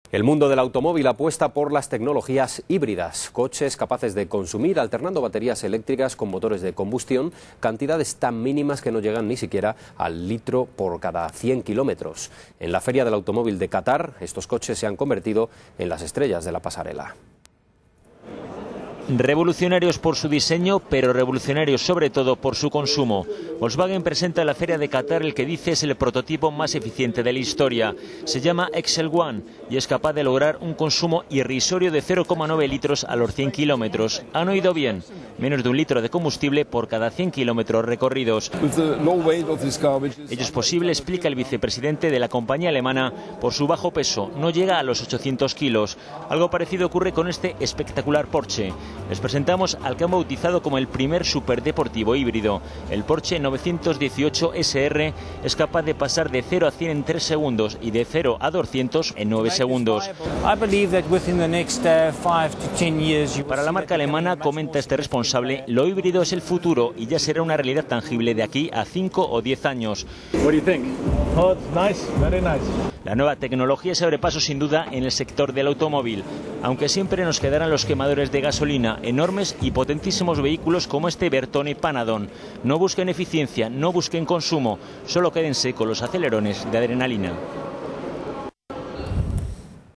El mundo del automóvil apuesta por las tecnologías híbridas, coches capaces de consumir, alternando baterías eléctricas con motores de combustión, cantidades tan mínimas que no llegan ni siquiera al litro por cada 100 kilómetros. En la Feria del Automóvil de Qatar, estos coches se han convertido en las estrellas de la pasarela. Revolucionarios por su diseño, pero revolucionarios sobre todo por su consumo. Volkswagen presenta en la Feria de Qatar el que dice es el prototipo más eficiente de la historia. Se llama Excel One y es capaz de lograr un consumo irrisorio de 0,9 litros a los 100 kilómetros. Han oído bien, menos de un litro de combustible por cada 100 kilómetros recorridos. Ello es posible, explica el vicepresidente de la compañía alemana, por su bajo peso. No llega a los 800 kilos. Algo parecido ocurre con este espectacular Porsche. Les presentamos al que han bautizado como el primer superdeportivo híbrido. El Porsche 918 SR es capaz de pasar de 0 a 100 en 3 segundos y de 0 a 200 en 9 segundos. Para la marca alemana, comenta este responsable, lo híbrido es el futuro y ya será una realidad tangible de aquí a 5 o 10 años. La nueva tecnología se abre paso sin duda en el sector del automóvil, aunque siempre nos quedarán los quemadores de gasolina, enormes y potentísimos vehículos como este Bertone Panadon. No busquen eficiencia, no busquen consumo, solo quédense con los acelerones de adrenalina.